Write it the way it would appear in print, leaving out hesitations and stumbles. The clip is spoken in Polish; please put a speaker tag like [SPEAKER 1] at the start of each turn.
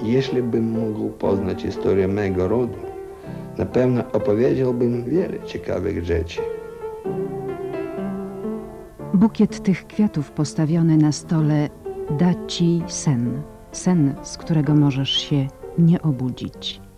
[SPEAKER 1] Jeśli bym mógł poznać historię mego rodu, na pewno opowiedziałbym wiele ciekawych rzeczy.
[SPEAKER 2] Bukiet tych kwiatów postawiony na stole da ci sen. Sen, z którego możesz się nie obudzić.